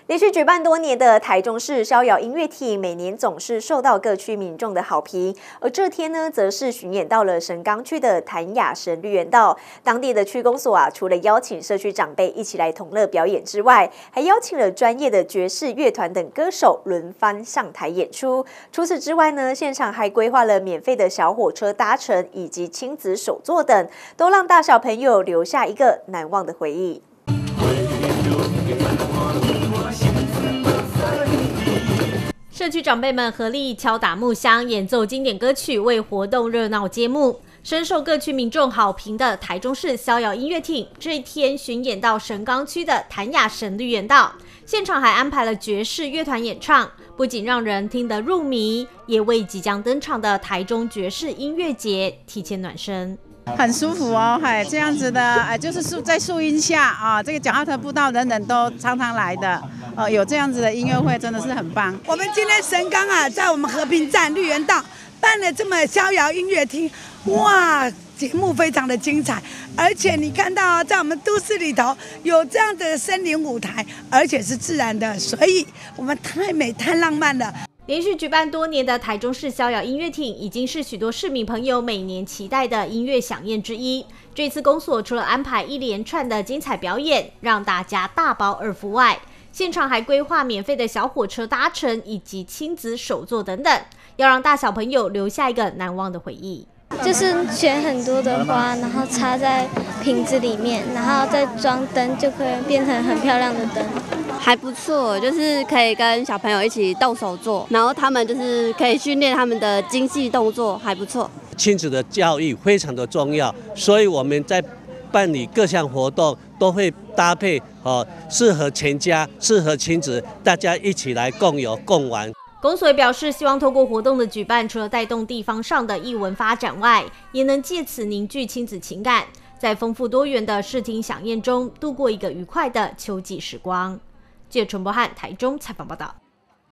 连续举办多年的台中市逍遥音乐厅，每年总是受到各区民众的好评。而这天呢，则是巡演到了神冈区的谭雅神绿园道。当地的区公所除了邀请社区长辈一起来同乐表演之外，还邀请了专业的爵士乐团等歌手轮番上台演出。除此之外呢，现场还规划了免费的小火车搭乘以及亲子手作等，都让大小朋友留下一个难忘的回忆。 社区长辈们合力敲打木箱，演奏经典歌曲，为活动热闹揭幕。深受各区民众好评的台中市逍遥音乐厅，这一天巡演到神冈区的谭雅神绿园道，现场还安排了爵士乐团演唱，不仅让人听得入迷，也为即将登场的台中爵士音乐节提前暖身。 很舒服哦，这样子的，就是在树荫下啊，这个脚踏车步道人人都常常来的，有这样子的音乐会真的是很棒。 我们今天神冈在我们和平站绿园道办了这么逍遥音乐厅，哇，节目非常的精彩，而且你看到在我们都市里头有这样的森林舞台，而且是自然的，所以我们太美太浪漫了。 连续举办多年的台中市逍遥音乐厅，已经是许多市民朋友每年期待的音乐飨宴之一。这次公所除了安排一连串的精彩表演，让大家大饱耳福外，现场还规划免费的小火车搭乘以及亲子手作等等，要让大小朋友留下一个难忘的回忆。 就是选很多的花，然后插在瓶子里面，然后再装灯，就可以变成很漂亮的灯。 还不错，就是可以跟小朋友一起动手做，然后他们就是可以训练他们的精细动作，还不错。 亲子的教育非常的重要，所以我们在办理各项活动都会搭配适合全家、适合亲子，大家一起来共有共玩。 公所也表示，希望透过活动的举办，除了带动地方上的艺文发展外，也能借此凝聚亲子情感，在丰富多元的视听飨宴中度过一个愉快的秋季时光。记者陈柏翰台中采访报道。